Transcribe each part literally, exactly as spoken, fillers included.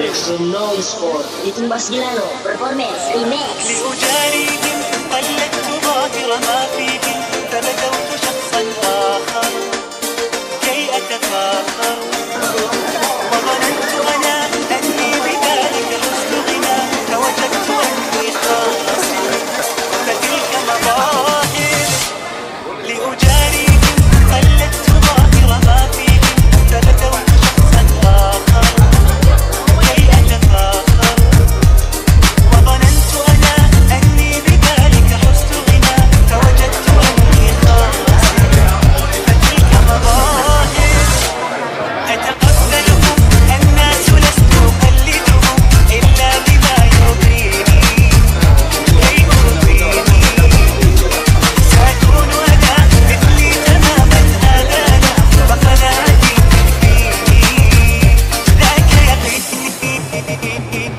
From Noise Sport, ditumbas Gilano, Performance Remix. لأجاريهم قلدت ظاهر ما فيهم فبدوت شخصا آخر كي أتفاخر وظننت أنا أني بذلك حسن غنى فوجدت أني خاسر فتلك مظاهر لأجاريهم قلدت ظاهر ما فيهم فبدوت شخصا آخر كي أتفاخر وظننت أنا أني بذلك حسن غنى فوجدت أني خاسر فتلك مظاهر أتقبلهم الناس لست أقلدهم إلا بما يرضيني كي أرضيني سأكون أنا مثلي تماما آلالا وقناعتي تكفيني ذاك يقيني.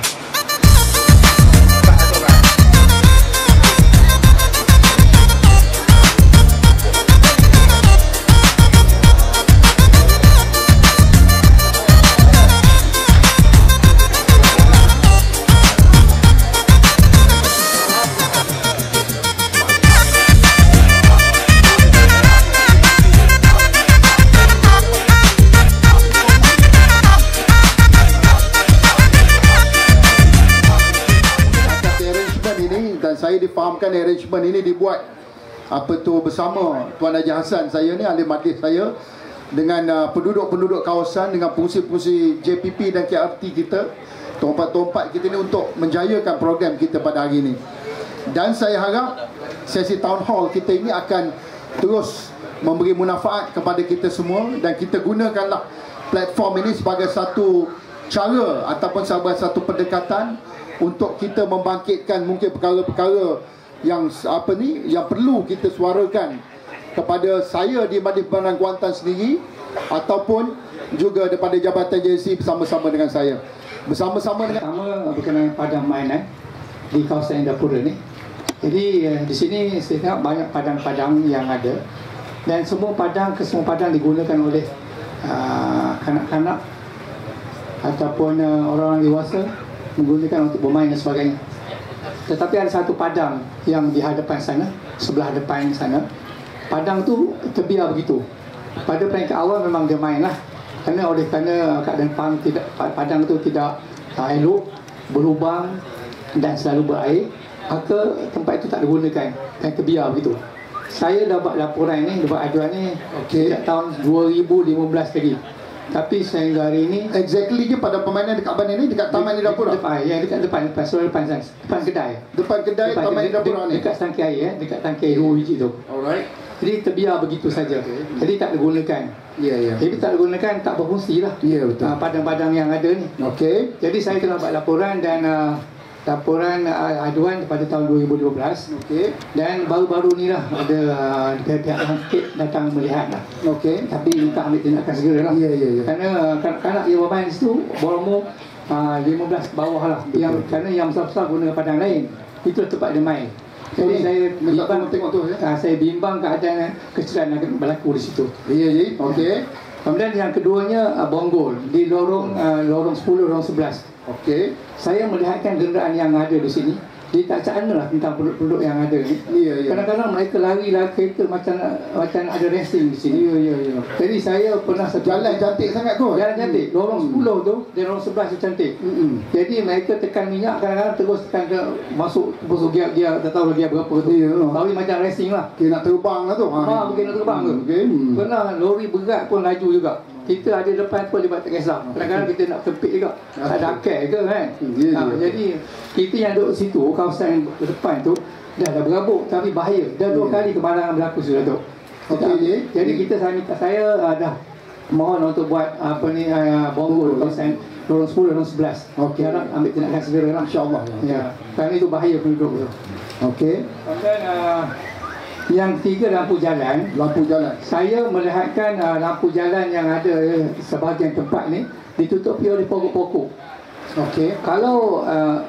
Dan saya difahamkan arrangement ini dibuat apa tu bersama Tuan Haji Hassan saya ni, ahli majlis saya, dengan uh, penduduk-penduduk kawasan, dengan pengurusi-pengurusi J P P dan K R T kita, tempat-tempat kita ni, untuk menjayakan program kita pada hari ini. Dan saya harap sesi town hall kita ini akan terus memberi manfaat kepada kita semua, dan kita gunakanlah platform ini sebagai satu cara ataupun sebagai satu pendekatan untuk kita membangkitkan mungkin perkara-perkara yang apa ni yang perlu kita suarakan kepada saya di Majlis Pembangunan Kuantan sendiri, ataupun juga daripada Jabatan J C bersama-sama dengan saya. Bersama-sama dengan pertama berkenaan padang mainan di kawasan Indapura ni. Jadi di sini saya tengok banyak padang-padang yang ada, dan semua padang ke semua padang digunakan oleh uh, kanak-kanak ataupun uh, orang-orang dewasa menggunakan untuk bermain dan sebagainya. Tetapi ada satu padang yang di hadapan sana, sebelah depan sana, padang tu terbiar begitu. Pada peringkat awal memang dia main lah, kerana oleh kerana keadaan padang, tidak, padang tu tidak uh, elok, berlubang dan selalu berair, maka tempat itu tak digunakan dan terbiar begitu. Saya dah buat laporan ni, dah buat aduan ni okay. sejak tahun dua ribu lima belas lagi. Tapi sehingga hari ini exactly je pada permainan dekat mana ni, dekat Taman Indapura. Depan, ya, dekat depan, depan, depan, depan, depan kedai. Depan kedai depan, Taman Indapura ni. Dekat tangki air, ya, dekat tangki air dua biji tu. Alright. Jadi terbiar begitu saja. Okay. Jadi tak digunakan. Ya, yeah, ya. Yeah. Jadi tak digunakan, tak berfungsi lah. Ya, yeah, betul. Uh, padang-padang yang ada ni. Okey. Jadi saya telah buat laporan dan uh, laporan uh, aduan pada tahun dua ribu dua belas. Okey. Dan baru-baru ni lah ada uh, pihak yang sikit datang melihat lah. Okey. Tapi minta ambil tindakan segera lah. Ya, ya, ya. Kerana uh, kanak-kanak yang bermain di situ berumur uh, lima belas ke bawah lah. Yang, kerana yang besar-besar guna padang lain, itu tempat dia main. Jadi oh, saya bimbang, tengok tu, ya? uh, saya bimbang keadaan kecederaan yang berlaku di situ. Ya, ya. Okey. Kemudian yang keduanya uh, bonggol di lorong uh, lorong sepuluh, lorong sebelas. Okey. Saya melihatkan kenderaan yang ada di sini. Dia tak cakap lah tentang penduduk-penduduk yang ada ni. Ya, ya. Kadang-kadang mereka lari-lari kereta macam macam ada racing di sini. Ya, ya, ya. Jadi saya pernah jalan cantik sangat tu. Jalan cantik. Lorong sepuluh tu dan lorong sebelas tu cantik. Mm-hmm. Jadi mereka tekan minyak, kadang-kadang terus tekan ke masuk terus gear-gear, tak tahu gear berapa tu. Ya. Tapi macam racing lah. Kira nak terbang lah tu. Ha, ha mungkin nak terbang tu. Okay. Hmm. Pernah lori berat pun laju juga. Kita ada depan pun dia tak kisah. Kadang-kadang kita nak kepit juga. Okay. Ada akal ke kan. Yeah, ha, yeah. Jadi kita yang duduk situ, kawasan depan tu dah dah berabuk, tapi bahaya. Dah dua yeah. kali kebakaran berlaku sudah tu. Okay, yeah. Jadi kita saya minta saya uh, dah mohon untuk buat apa ni uh, bonggol kawasan lorong sepuluh, lorong sebelas. Okey, harap ambil tindakan segera lah, insya-Allah. Ya. Kerana itu bahaya penduduk tu. Okey. Kemudian uh, yang ketiga, lampu jalan. Lampu jalan. Saya melihatkan uh, lampu jalan yang ada eh, sebahagian tempat ni ditutupi oleh pokok-pokok. Okey. Kalau uh,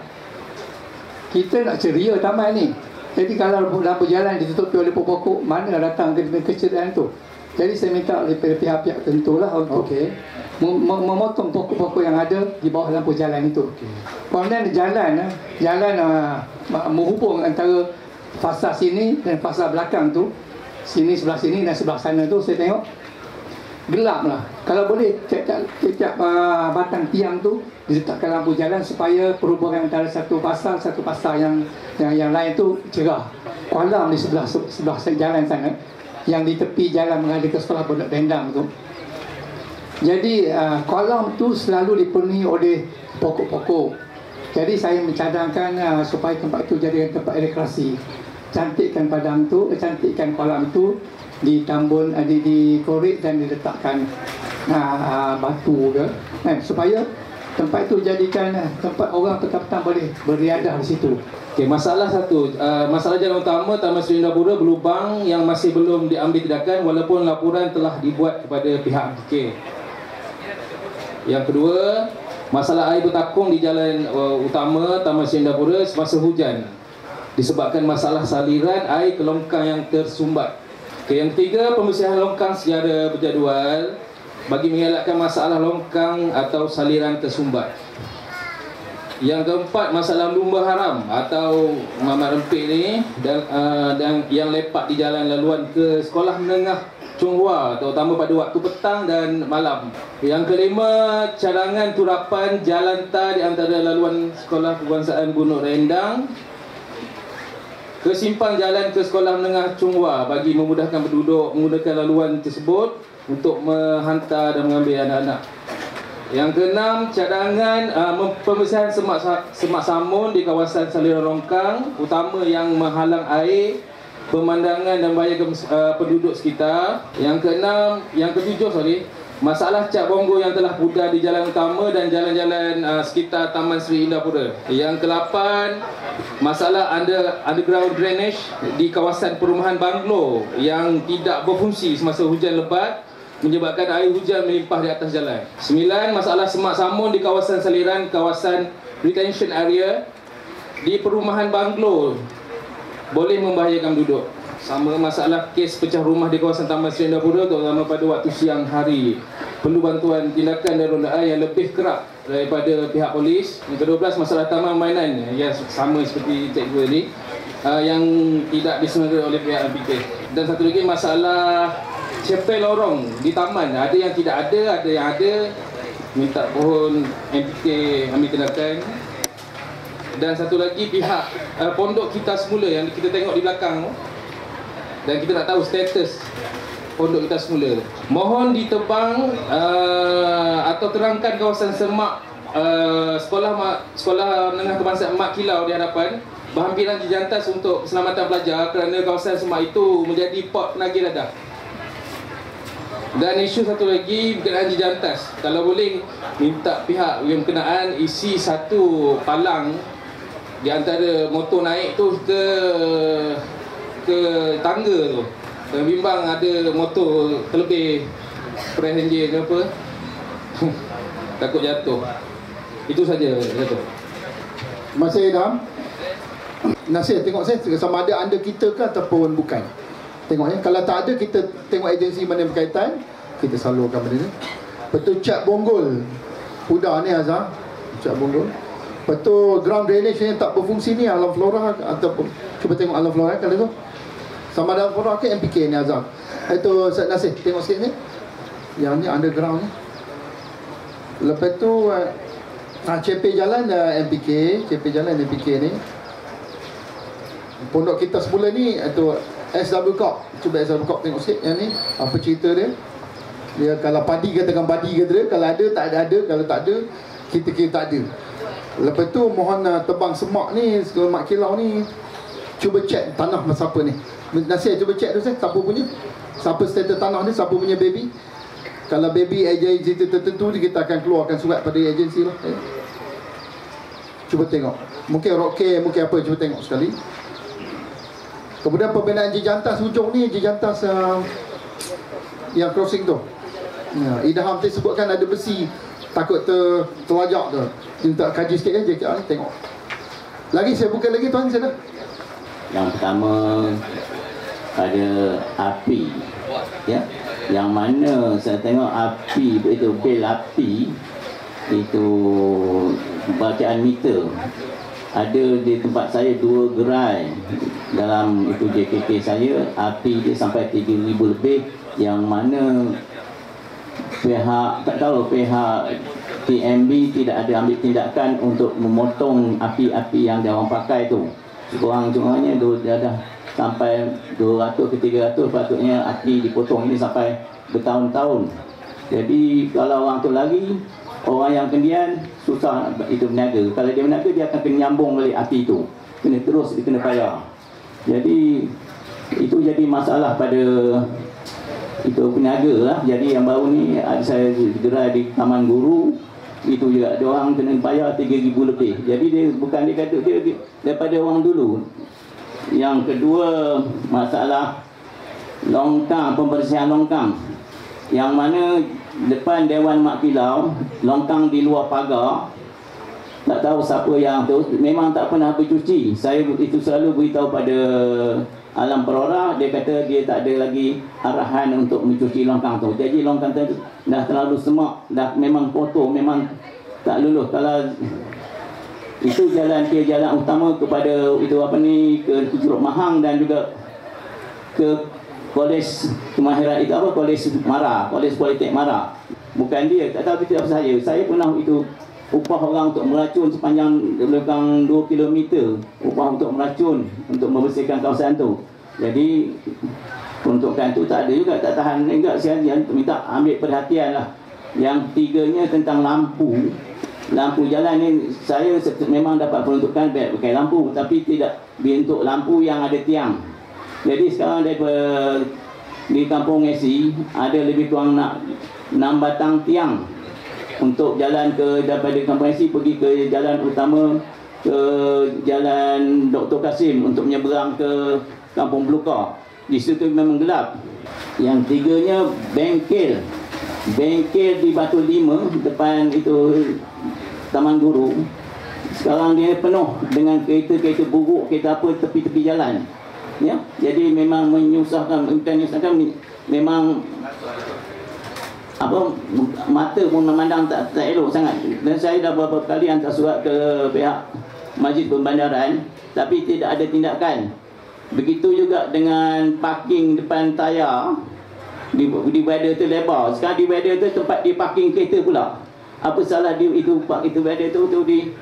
kita nak ceria taman ni, jadi kalau lampu jalan ditutupi oleh pokok-pokok, mana datang ke kecederaan tu? Jadi saya minta daripada pihak-pihak tentulah untuk Okey. mem- mem- memotong pokok-pokok yang ada di bawah lampu jalan itu. Kemudian jalan, eh, jalan uh, menghubung antara fasa sini dan fasa belakang tu, sini sebelah sini dan sebelah sana tu saya tengok gelap lah. Kalau boleh tiap-tiap, tiap-tiap uh, batang tiang tu diletakkan lampu jalan supaya perhubungan antara satu pasar satu pasar yang yang, yang lain tu cerah. Kolam di sebelah sebelah jalan sana, yang di tepi jalan mengalir ke sekolah Pondok Dendang tu. Jadi uh, kolam tu selalu dipenuhi oleh pokok-pokok. Jadi saya mencadangkan uh, supaya tempat tu jadi tempat rekreasi. Cantikkan padang tu, eh, cantikkan kolam tu, ditambun, uh, di, dikorek dan diletakkan uh, uh, batu ke, eh, supaya tempat tu jadikan uh, tempat orang petang-petang boleh beriadah di situ. Okey, masalah satu, uh, masalah jalan utama Taman Seri Indapura berlubang yang masih belum diambil tindakan walaupun laporan telah dibuat kepada pihak M P K. Yang kedua, masalah air bertakung di jalan uh, utama Taman Seri Indapura semasa hujan disebabkan masalah saliran air ke longkang yang tersumbat. Okey, yang ketiga, pembersihan longkang secara berjadual bagi mengelakkan masalah longkang atau saliran tersumbat. Yang keempat, masalah lumba haram atau mamat rempit ni dan, uh, dan yang lepak di jalan laluan ke sekolah menengah Chonghua, terutama pada waktu petang dan malam. Yang kelima, cadangan turapan jalan tar di antara laluan sekolah kebangsaan Gunung Rendang ke simpang jalan ke sekolah menengah Chonghua bagi memudahkan penduduk menggunakan laluan tersebut untuk menghantar dan mengambil anak-anak. Yang keenam, cadangan uh, pembersihan semak, semak samun di kawasan saliran longkang utama yang menghalang air, pemandangan dan bahaya uh, penduduk sekitar. Yang keenam, yang ketujuh sorry, masalah cat bonggol yang telah pudar di jalan utama dan jalan-jalan uh, sekitar Taman Seri Indapura. Yang kelapan, masalah under, underground drainage di kawasan perumahan banglo yang tidak berfungsi semasa hujan lebat menyebabkan air hujan melimpah di atas jalan. Sembilan, masalah semak samun di kawasan saliran kawasan retention area di perumahan banglo boleh membahayakan penduduk. Sama masalah kes pecah rumah di kawasan Taman Seri Indapura terutama pada waktu siang hari. Perlu bantuan tindakan dan rondaan yang lebih kerap daripada pihak polis. Yang kedua belas, masalah taman mainan yang sama seperti cikgu tadi, uh, yang tidak disengaja oleh pihak M P K. Dan satu lagi, masalah cepel lorong di taman, ada yang tidak ada, ada yang ada. Minta pohon M P K ambil tindakan. Dan satu lagi, pihak uh, pondok kita semula yang kita tengok di belakang, dan kita tak tahu status pondok kita semula, mohon ditebang uh, atau terangkan kawasan semak uh, sekolah sekolah menengah kebangsaan Mak Kilau di hadapan berhampiran jejantas untuk keselamatan pelajar kerana kawasan semak itu menjadi pot penagih dadah. Dan isu satu lagi berkenaan jejantas, kalau boleh minta pihak yang berkenaan isi satu palang di antara motor naik tu ke ke tangga tu, dan bimbang ada motor terlebih press engine ke apa takut jatuh. Itu saja jatuh. Masih Idham, Nasir tengok saya sama ada anda kita ke ataupun bukan. Tengoknya, kalau tak ada kita tengok agensi mana yang berkaitan, kita salurkan benda ni. Betul cat bonggol pudar ni Azhar, cat bonggol. Betul ground drainage yang tak berfungsi ni alam flora ataupun cuba tengok alam flora kalau tu. Sama ada flora ke M P K ni Azhar. Itu Ustaz Nasir tengok sikit ni. Yang ni underground ni. Lepas tu uh, C P jalan uh, M P K, C P jalan M P K ni. Pondok kita semula ni itu S W Corp. Cuba S W Corp tengok sikit yang ni. Apa cerita dia? Dia kalau padi katakan padi kata dia, kalau ada tak ada ada, kalau tak ada kita kira tak ada. Lepas tu mohon uh, tebang semak ni, sekolah Mak Kilau ni. Cuba cek tanah masa apa ni. Nasir cuba cek tu saya, siapa punya? Siapa status tanah ni, siapa punya baby? Kalau baby agensi tertentu kita akan keluarkan surat pada agensi lah. Eh. Cuba tengok. Mungkin rockcare, mungkin apa, cuba tengok sekali. Kemudian pembinaan jejantas hujung ni, jejantas uh, yang crossing tu. Ya, Idham tadi sebutkan ada besi, takut ter, terwajak tu. Minta kaji sikit ya, J K R ni tengok. Lagi saya buka lagi tuan, saya dah. Yang pertama, ada api, ya, yang mana saya tengok api itu bil api itu bacaan meter ada di tempat saya dua gerai dalam itu J K K saya, api dia sampai tiga ribu lebih, yang mana pihak tak tahu pihak T M B tidak ada ambil tindakan untuk memotong api-api yang dia orang pakai tu. Kurang-kurangnya dia dah sampai dua ratus ke tiga ratus, patutnya api dipotong ini sampai bertahun-tahun. Jadi kalau orang tu lagi, orang yang kemudian susah itu berniaga. Kalau dia berniaga, dia akan kena nyambung balik api itu, kena terus dia kena bayar. Jadi itu jadi masalah pada itu peniaga lah. Jadi yang baru ni saya gerai di Taman Guru, itu juga dia orang kena bayar tiga ribu lebih. Jadi dia bukan dia kata dia, dia daripada orang dulu. Yang kedua, masalah longkang, pembersihan longkang, yang mana depan Dewan Mak Kilau, longkang di luar pagar, tak tahu siapa yang tu, memang tak pernah bercuci. Saya itu selalu beritahu pada Alam Perora, dia kata dia tak ada lagi arahan untuk mencuci longkang tu. Jadi longkang tu dah terlalu semak, dah memang kotor, memang tak lulus. Kalau itu jalan ke jalan utama kepada itu apa ni, ke Jeruk Mahang dan juga ke Kolej Kemahiran itu apa, Kolej Mara, Kolej Politek Mara. Bukan dia, tak tahu kita apa saya. Saya pernah itu upah orang untuk meracun sepanjang lebih dua kilometer, upah untuk meracun untuk membersihkan kawasan tu. Jadi peruntukan tu tak ada juga, tak tahan juga. Saya minta ambil perhatian lah. Yang tiganya tentang lampu. Lampu jalan ni saya memang dapat peruntukan pakai lampu, tapi tidak bentuk lampu yang ada tiang. Jadi sekarang daripada di Kampung Esi ada lebih kurang nak enam batang tiang untuk jalan ke daripada Kampung Esi pergi ke jalan utama, ke jalan Doktor Kasim untuk menyeberang ke Kampung Belukar. Di situ memang gelap. Yang tiganya bengkel. Bengkel di Batu Lima depan itu Taman Guru. Sekarang dia penuh dengan kereta-kereta buruk, kereta apa tepi-tepi jalan. Ya, jadi memang menyusahkan, bukan menyusahkan, memang apa, mata pun memandang tak, tak elok sangat. Dan saya dah beberapa kali hantar surat ke pihak Majlis Pembandaran, tapi tidak ada tindakan. Begitu juga dengan parking depan tayar, di divider tu lebar. Sekarang divider tu tempat dia parking kereta pula. Apa salah dia itu pak itu divider tu tu di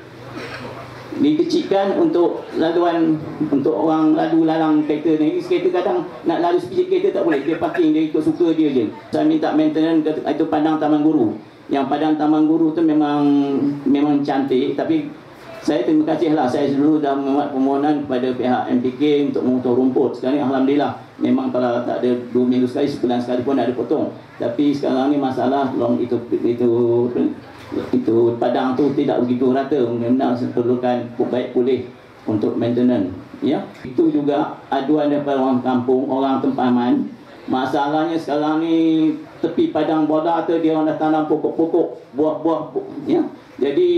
dikecilkan untuk laluan, untuk orang lalu lalang kereta ni. Kereta kadang nak lalu sedikit kereta tak boleh, dia parking, dia ikut suka dia je. Saya minta maintenance itu padang Taman Guru. Yang padang Taman Guru tu memang memang cantik, tapi saya terima kasih lah, saya dulu dah membuat permohonan kepada pihak M P K untuk memotong rumput. Sekarang ni alhamdulillah, memang kalau tak ada dua minggu sekali, sebulan sekali pun ada potong. Tapi sekarang ni masalah long itu itu itu padang tu tidak begitu rata, benar-benar perlukan baik pulih untuk maintenance. Ya, itu juga aduan daripada orang kampung, orang tempaman. Masalahnya sekarang ni tepi padang bola tu dia orang dah tanam pokok-pokok, buah-buah, ya. Jadi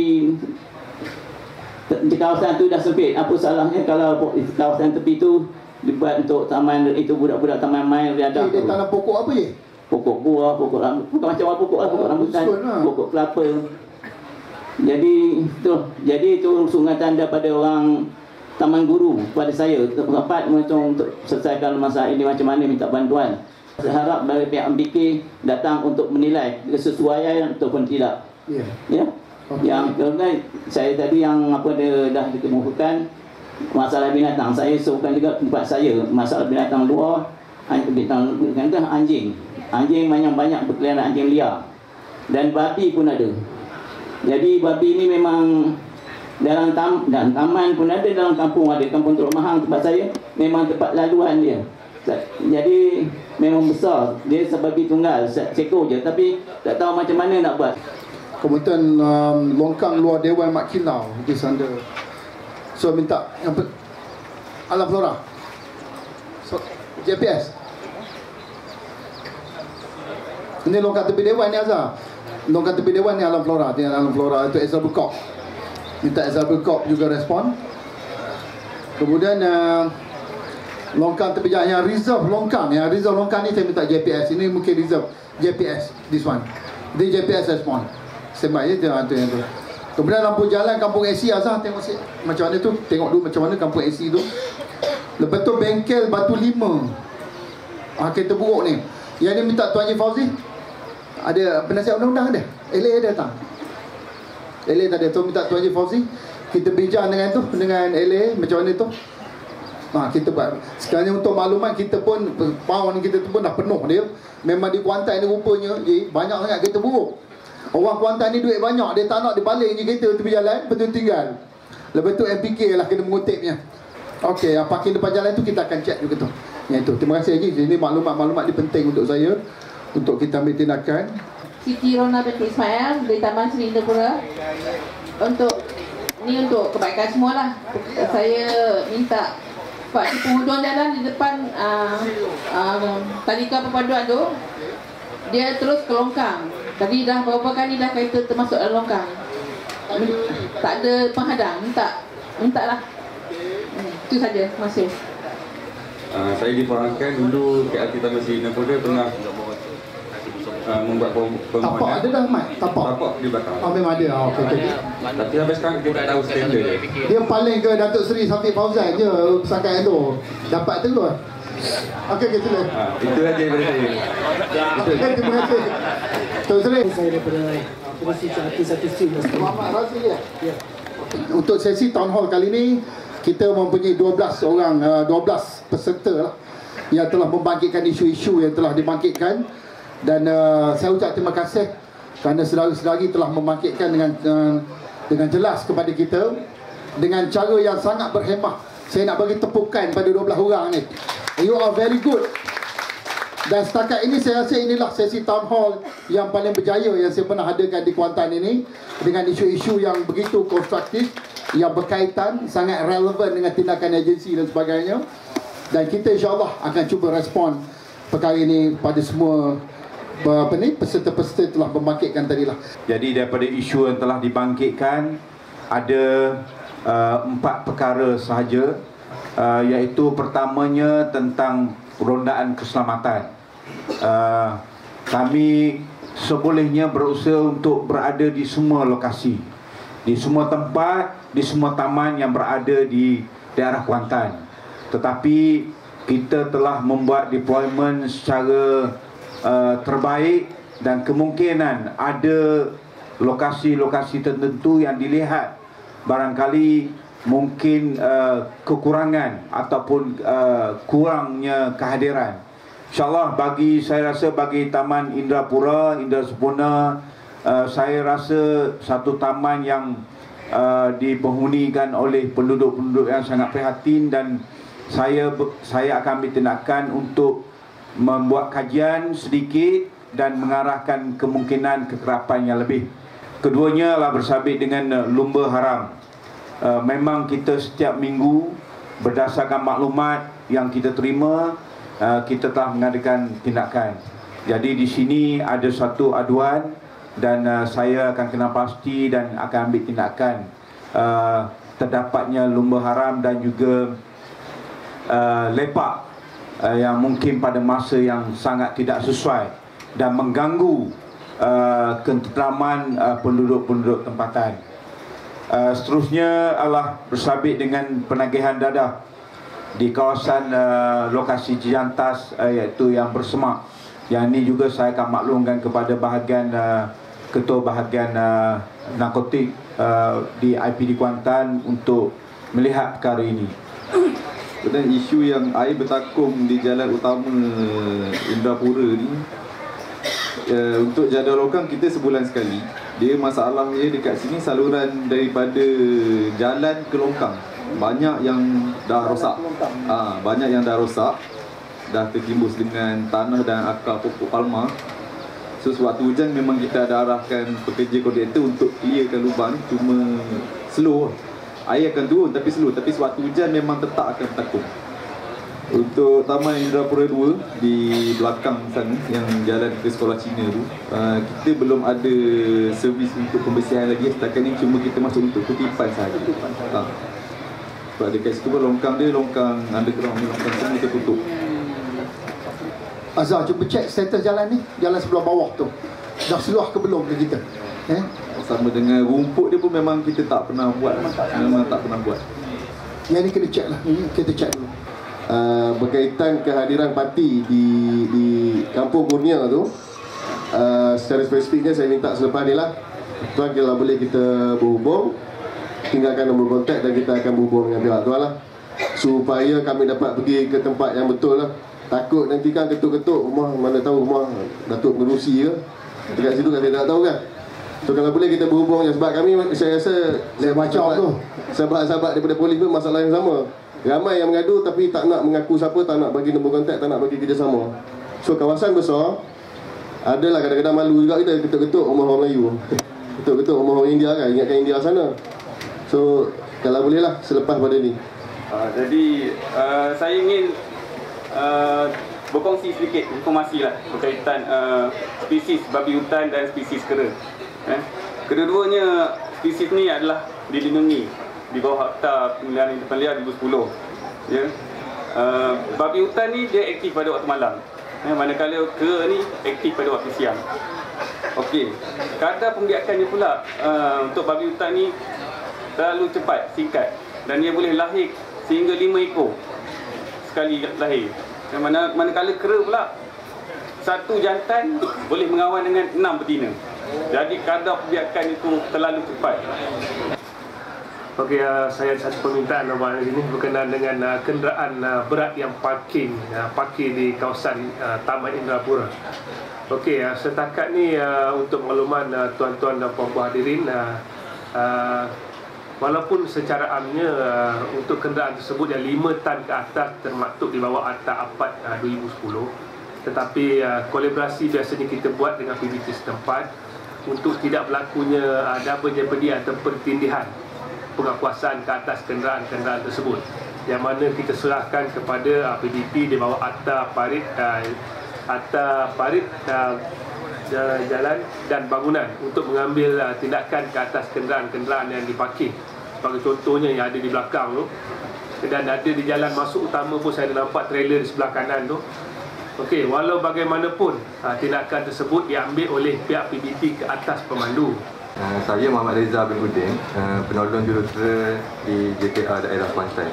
di kawasan tu dah sempit. Apa salahnya kalau kawasan tepi tu dibuat untuk taman itu, budak-budak taman main riadah. Dia tanam pokok apa je? Pokok buah, pokok rambut, pokok macam pokok lah, pokok rambutan, pokok kelapa. Jadi tu, jadi itu sungatan daripada orang Taman Guru kepada saya, rapat macam untuk selesaikan masalah ini macam mana, minta bantuan. Saya harap dari pihak M P K datang untuk menilai kesesuaian ataupun tidak. Ya. Yeah. Okay. Yang kedua, saya tadi yang apa dia dah dikemukakan masalah binatang. Saya serukan juga tempat saya masalah binatang luar, binatang kata anjing. Anjing banyak-banyak berkeliaran, anjing liar. Dan babi pun ada. Jadi babi ni memang dalam tam, dan taman pun ada, dalam kampung ada. Kampung Jeruk Mahang tempat saya memang tempat laluan dia. Jadi memang besar. Dia sebagai tunggal, seekor je, tapi tak tahu macam mana nak buat. Kemudian um, longkang luar Dewan Mak Kilau di sana. So minta yang Alam Flora. So, J P S. Ini longkang tepi Dewan ni Azhar. Longkang tepi Dewan ni Alam Flora, dengan Alam Flora itu Ezra Berkop. Minta Ezra Berkop juga respon. Kemudian uh, Longkang tepi jalan yang reserve longkang, yang reserve longkang ni saya minta J P S. Ini mungkin reserve J P S, this one. Dia J P S respon. Sembah je tu yang tu. Kemudian lampu jalan kampung A C Azhar, tengok si, macam mana tu, tengok dulu macam mana kampung A C tu. Lepas tu bengkel Batu Lima, ah, kereta buruk ni. Yang ni minta Tuan Haji Fauzi. Ada penasihat undang-undang ada? L A ada datang. L A tak ada. Tu minta Tuan Haji Fauzi. Kita bincang dengan tu, dengan L A macam mana tu. Ha, kita buat. Sekarang untuk maklumat, kita pun pound kita tu pun dah penuh dia. Memang di Kuantan ni rupanya eh, banyak sangat kereta buruk. Orang Kuantan ni duit banyak, dia tak nak dia balik je kereta tepi jalan, betul tinggal. Lepas tu M P K lah kena mengutipnya. Okey, yang parking depan jalan tu kita akan check juga tu. Yang itu. Terima kasih lagi. Ini maklumat-maklumat ni penting untuk saya, untuk kita ambil tindakan. Siti Rona binti Ismail dari Taman Seri Indrapura. Untuk ni untuk kebaikan semualah. Saya minta Pak di penghujung jalan di depan uh, uh, tadika perpaduan tu, dia terus ke longkang. Tadi dah beberapa kali dah kereta termasuk dalam longkang. Tak ada penghadang, minta minta lah. Itu saja. Terima kasih. Uh, saya diperangkan dulu K R T Taman Seri Indrapura pernah uh, membuat permohonan. Tapak ada dah, Mat? Tapak? Tapak di belakang. Oh, memang ada. Oh, okay, okay. Tapi sampai sekarang kita tak tahu standard dia. Dia paling ke Datuk Seri Syafiq Fauzan je pesangkat itu. Dapat terus. Okey, okey, sila. Ha, itu saja daripada saya. Okay, terima kasih. Datuk Seri. Saya daripada Komisi Artis Artis Muhammad Razi ya. Untuk sesi town hall kali ini, kita mempunyai dua belas orang, dua belas peserta lah yang telah membangkitkan isu-isu yang telah dibangkitkan. Dan uh, saya ucap terima kasih kerana saudara-saudari telah membangkitkan dengan uh, dengan jelas kepada kita dengan cara yang sangat berhemah. Saya nak bagi tepukan pada dua belas orang ni. You are very good. Dan setakat ini saya rasa inilah sesi town hall yang paling berjaya yang saya pernah adakan di Kuantan ini, dengan isu-isu yang begitu konstruktif, yang berkaitan, sangat relevan dengan tindakan agensi dan sebagainya. Dan kita insya-Allah akan cuba respon perkara ini pada semua apa ni, peserta-peserta telah membangkitkan tadilah. Jadi daripada isu yang telah dibangkitkan ada uh, empat perkara sahaja, uh, iaitu pertamanya tentang rondaan keselamatan. Uh, kami sebolehnya berusaha untuk berada di semua lokasi, di semua tempat, di semua taman yang berada di daerah Kuantan. Tetapi kita telah membuat deployment secara Uh, terbaik, dan kemungkinan ada lokasi-lokasi tertentu yang dilihat barangkali mungkin uh, kekurangan ataupun uh, kurangnya kehadiran. InsyaAllah bagi saya rasa bagi Taman Indrapura, Indra Sempurna, uh, saya rasa satu taman yang uh, dipenghunikan oleh penduduk-penduduk yang sangat prihatin, dan saya saya akan ambil tindakan untuk membuat kajian sedikit dan mengarahkan kemungkinan kekerapan yang lebih. Keduanya adalah bersabit dengan lumba haram. Uh, memang kita setiap minggu berdasarkan maklumat yang kita terima, uh, kita telah mengadakan tindakan. Jadi di sini ada satu aduan, dan uh, saya akan kenal pasti dan akan ambil tindakan uh, terdapatnya lumba haram dan juga uh, lepak Uh, yang mungkin pada masa yang sangat tidak sesuai dan mengganggu uh, ketenteraman uh, penduduk-penduduk tempatan. Uh, seterusnya adalah bersabit dengan penagihan dadah di kawasan uh, lokasi Cijantas, uh, iaitu yang bersemak. Yang ini juga saya akan maklumkan kepada bahagian uh, ketua bahagian uh, narkotik uh, di I P D Kuantan untuk melihat perkara ini. Dan isu yang air bertakung di jalan utama Indrapura ni, uh, untuk jadual longkang kita sebulan sekali. Dia masalahnya dekat sini saluran daripada jalan ke longkang banyak yang dah rosak. Ha, banyak yang dah rosak, dah tertimbus dengan tanah dan akar pokok palma. So sewaktu hujan memang kita ada arahkan pekerja koordinator untuk clearkan lubang, cuma slow. Air akan turun tapi slow. Tapi sewaktu hujan memang tetap akan bertakung. Untuk Taman Indrapura dua di belakang sana yang jalan ke sekolah Cina tu, uh, kita belum ada servis untuk pembersihan lagi. Setakat ni cuma kita masuk untuk kutipan sahaja. Ha. Sebab dekat situ pun longkang dia, longkang underground ni, longkang semua tertutup. Azhar, cuba cek status jalan ni, jalan sebelah bawah tu. Dah seluah ke belum ke kita? Eh? Sama dengan rumput dia pun memang kita tak pernah buat. Memang tak pernah buat. Yang ni kena cek lah, ini kita cek dulu. Uh, berkaitan kehadiran parti di di Kampung Kurnia tu, uh, secara spesifiknya saya minta selepas ni lah, tuan kalau boleh kita berhubung, tinggalkan nombor kontak dan kita akan berhubung dengan pihak tuan lah, supaya kami dapat pergi ke tempat yang betul lah. Takut nanti kan ketuk-ketuk rumah, mana tahu rumah Datuk Merusi ke dekat situ kan, saya tak tahu kan. So kalau boleh kita berhubung je, sebab kami saya rasa lain macam tu. Sahabat-sahabat daripada polis pun masalah yang sama. Ramai yang mengadu tapi tak nak mengaku siapa, tak nak bagi nombor kontak, tak nak bagi kerjasama. So kawasan besar, adalah kadang-kadang malu juga kita ketuk-ketuk rumah orang Melayu. Ketuk-ketuk rumah orang India kan, ingatkan India sana. So kalau boleh lah selepas pada ni. Uh, jadi uh, saya ingin uh, berkongsi sedikit informasi lah berkaitan uh, spesies babi hutan dan spesies kera. Eh? Kedua-duanya spesies ni adalah dilindungi di bawah Akta Pemeliharaan Hidupan Liar dua ribu sepuluh. Ya. Uh, babi hutan ni dia aktif pada waktu malam. Eh, manakala kera ni aktif pada waktu siang. Okey. Kadar pembiakannya pula uh, untuk babi hutan ni terlalu cepat, singkat, dan dia boleh lahir sehingga lima ekor sekali lahir. Dan mana manakala kera pula satu jantan boleh mengawan dengan enam betina. Jadi kadar pembiakan itu terlalu cepat. Okey, uh, saya ada satu permintaan awal ini berkenaan dengan uh, kenderaan uh, berat yang parking uh, parkir di kawasan uh, Taman Indrapura. Okey, uh, setakat ni uh, untuk makluman uh, tuan-tuan dan puan-puan hadirin, uh, uh, walaupun secara amnya uh, untuk kenderaan tersebut yang lima tan ke atas termaktub di bawah Akta Apat uh, dua ribu sepuluh, tetapi uh, kolaborasi biasanya kita buat dengan P B T setempat untuk tidak berlakunya uh, double jeopardy atau pertindihan pengakuasaan ke atas kenderaan-kenderaan tersebut, yang mana kita serahkan kepada uh, P D P di bawah Akta Parit uh, Akta Parit uh, Jalan dan Bangunan untuk mengambil uh, tindakan ke atas kenderaan-kenderaan yang diparking. Sebagai contohnya yang ada di belakang tu, dan ada di jalan masuk utama pun saya ada nampak trailer di sebelah kanan tu. Okey, walau bagaimanapun uh, tindakan tersebut diambil oleh pihak P B T ke atas pemandu. Uh, saya Muhammad Reza bin Udin, uh, penolong jurutera di J K A daerah Kuantan.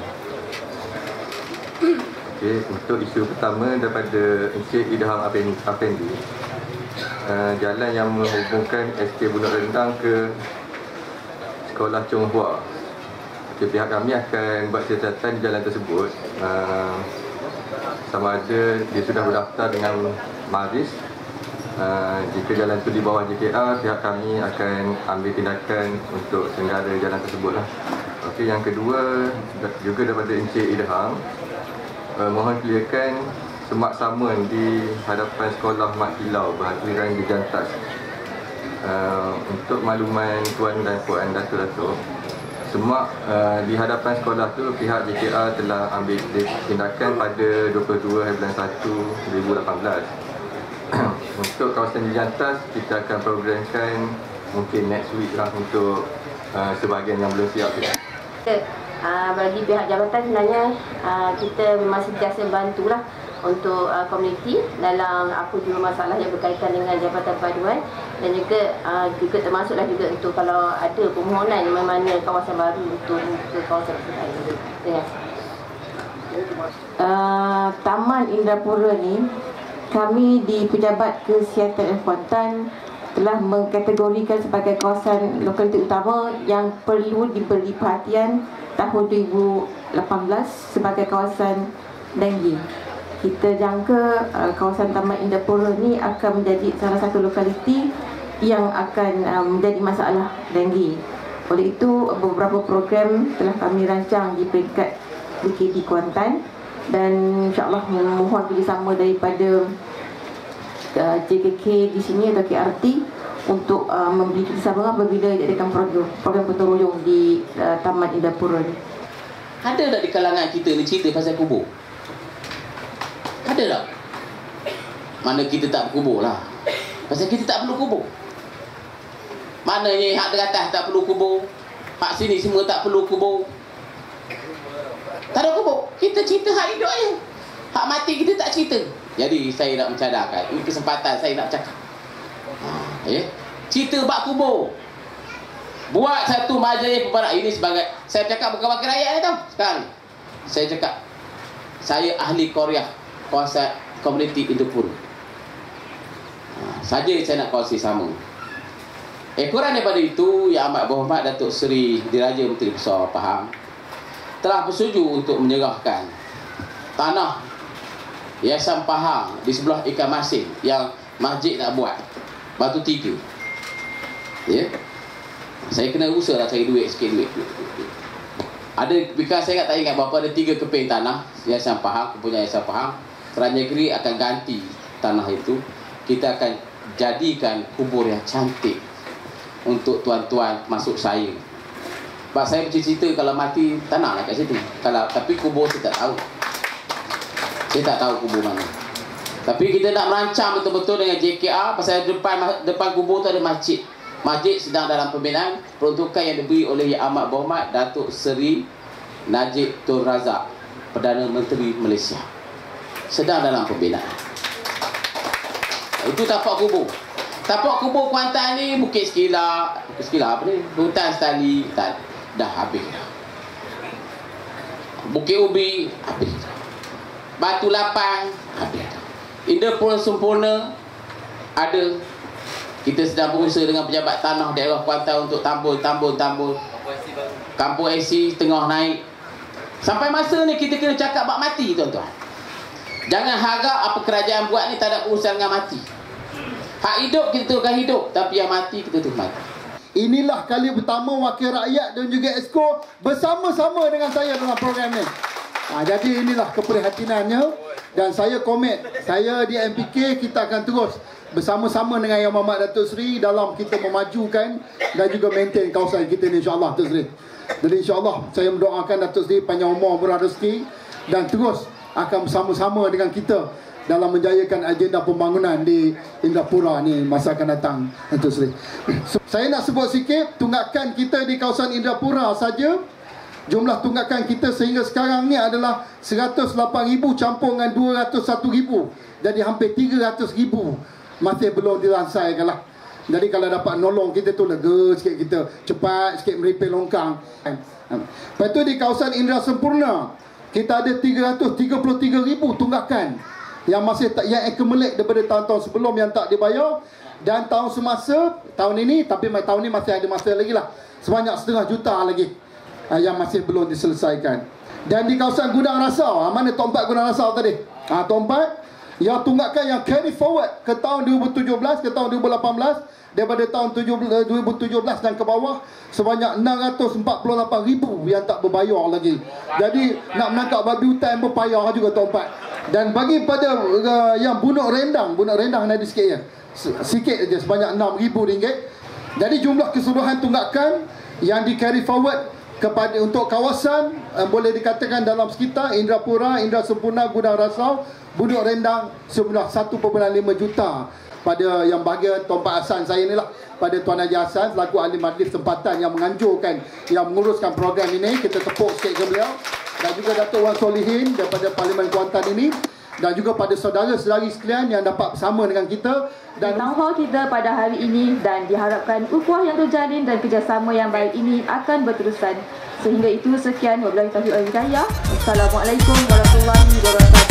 Okay, untuk isu pertama daripada Encik Idham Afendi, uh, jalan yang menghubungkan S K Bundok Rendang ke Sekolah Chong Hua. Okay, pihak kami akan buat siasatan di jalan tersebut. Uh, sama ada dia sudah berdaftar dengan Maris. Uh, jika jalan itu di bawah J K A, pihak kami akan ambil tindakan untuk senggara jalan tersebut lah. Okey, yang kedua juga daripada Encik Idham, uh, mohon clearkan semak samun di hadapan sekolah Mat Kilau berhadiran di Jantas. Uh, untuk makluman tuan dan puan datuk-datuk, semak uh, di hadapan sekolah tu pihak J K A telah ambil tindakan pada dua puluh dua hari bulan satu dua ribu lapan belas. Untuk kawasan di Jantas, kita akan programkan mungkin next week lah untuk uh, sebahagian yang belum siap. Uh, bagi pihak jabatan sebenarnya uh, kita memang sentiasa bantulah untuk uh, komuniti dalam apa juga masalah yang berkaitan dengan jabatan paduan, dan juga uh, juga termasuklah juga untuk kalau ada permohonan mana kawasan baru untuk ke kawasan tersebut. Terima kasih. Uh, Taman Indrapura ni kami di Pejabat Kesihatan Kuantan telah mengkategorikan sebagai kawasan lokaliti utama yang perlu diberi perhatian tahun dua ribu lapan belas sebagai kawasan denggi. Kita jangka uh, kawasan Taman Indrapura ni akan menjadi salah satu lokaliti yang akan um, menjadi masalah denggi. Oleh itu, beberapa program telah kami rancang di peringkat B K D Kuantan, dan insyaAllah memohon kerjasama daripada uh, J K K di sini atau K R T untuk uh, memberi kerjasama apabila diadakan program, program penteruyung di uh, Taman Indrapura ni. Ada tak di kalangan kita ni cerita pasal kubur? Ada tak? Mana kita tak berkubur lah. Pasal kita tak perlu kubur. Maknanya hak di atas tak perlu kubur, hak sini semua tak perlu kubur. Tak ada kubur. Kita cerita hak hidup je. Hak mati kita tak cerita. Jadi saya nak mencadarkan, ini kesempatan saya nak cakap. Ha, ya. Cerita bab kubur. Buat satu majlis pembarang. Ini sebagai, saya cakap bukan wakil rakyat ni tau. Sekarang saya cakap, saya ahli Korea, kawasan komuniti Indopura. Ha, saja saya nak kongsi sama. Eh, kurang daripada itu, Yang Amat Berhormat Datuk Seri Diraja Menteri Besar Pahang telah bersetuju untuk menyerahkan tanah Yayasan Pahang di sebelah ikan masin yang masjid nak buat, Batu Tiga. Ya. Saya kena usaha lah cari duit sikit duit. Ada, because saya tak ingat berapa, ada tiga keping tanah Yayasan Pahang, kepunyaan Yayasan Pahang. Kerajaan negeri akan ganti tanah itu. Kita akan jadikan kubur yang cantik untuk tuan-tuan masuk saya. Sebab saya bercita-cita kalau mati tanah lah kat situ. Kalau, tapi kubur saya tak tahu. Saya tak tahu kubur mana. Tapi kita nak merancang betul-betul dengan J K R. Pasal depan depan kubur tu ada masjid. Masjid sedang dalam pembinaan. Peruntukan yang diberi oleh Yang Amat Berhormat Datuk Seri Najib Tun Razak, Perdana Menteri Malaysia. Sedang dalam pembinaan. Itu tapak kubur. Tapak kubur Kuantan ni Bukit Sekila. Bukit Sekila apa ni? Hutan Stali. Tak, dah habis dah. Bukit Ubi habis dah. Batu Lapang habis dah. Indopura Sempurna ada. Kita sedang berusaha dengan pejabat tanah daerah Kuantan untuk tambul, tambul, tambul. Kampung A C tengah naik. Sampai masa ni kita kena cakap bab mati, tuan-tuan. Jangan harap apa kerajaan buat ni tak ada urusan dengan mati. Hak hidup kita teruskan hidup, tapi yang mati kita terus mati. Inilah kali pertama wakil rakyat dan juga Exco bersama-sama dengan saya dalam program ni. Ha, jadi inilah keprihatinannya dan saya komit. Saya di M P K kita akan terus bersama-sama dengan Yang Berhormat Datuk Seri dalam kita memajukan dan juga maintain kawasan kita ni, insya-Allah, Datuk Seri. Jadi insya-Allah saya mendoakan Datuk Seri panjang umur, murah rezeki dan terus akan bersama-sama dengan kita dalam menjayakan agenda pembangunan di Indopura ni masa akan datang, Datuk Seri. So, saya nak sebut sikit tunggakan kita di kawasan Indopura saja. Jumlah tunggakan kita sehingga sekarang ni adalah seratus lapan ribu campur dengan dua ratus satu ribu. Jadi hampir tiga ratus ribu masih belum diransaikan lah. Jadi kalau dapat nolong kita tu lega sikit, kita cepat sikit meripil longkang. Lepas tu di kawasan Indra Sempurna kita ada tiga ratus tiga puluh tiga ribu tunggakan yang masih tak, yang accumulate daripada tahun-tahun sebelum yang tak dibayar. Dan tahun semasa tahun ini, tapi tahun ini masih ada masa lagi lah, sebanyak setengah juta lagi yang masih belum diselesaikan. Dan di kawasan Gudang Rasau, ha, mana Tok Empat Gudang Rasau tadi? Ha, Tok Empat yang tunggakan yang carry forward ke tahun dua ribu tujuh belas ke tahun dua ribu lapan belas, daripada tahun dua ribu tujuh belas dan ke bawah sebanyak enam ratus empat puluh lapan ribu yang tak berbayar lagi. Jadi nak menangkap babi hutan pun payah juga Tok Empat. Dan bagi pada uh, yang bunuk rendang, bunuk rendang ada sikit ya. Sikit aja sebanyak enam ribu ringgit. Jadi jumlah keseluruhan tunggakan yang di carry forward kepada untuk kawasan uh, boleh dikatakan dalam sekitar Indrapura, Indra Sempurna, Gudang Rasau, bunuk rendang sebelah satu perpuluhan lima juta. Pada yang bahagia Tuan Pak Hassan saya ni lah, pada Tuan Haji Hassan selaku ahli majlis tempatan yang menganjurkan, yang menguruskan program ini, kita tepuk sikit ke beliau. Dan juga Datuk Wan Solihin daripada Parlimen Kuantan ini, dan juga pada saudara-saudari sekalian yang dapat bersama dengan kita. Dan town hall kita pada hari ini, dan diharapkan ukhuwah yang terjalin dan kerjasama yang baik ini akan berterusan. Sehingga itu sekian, wabillahi taufiq wal hidayah. Assalamualaikum warahmatullahi wabarakatuh.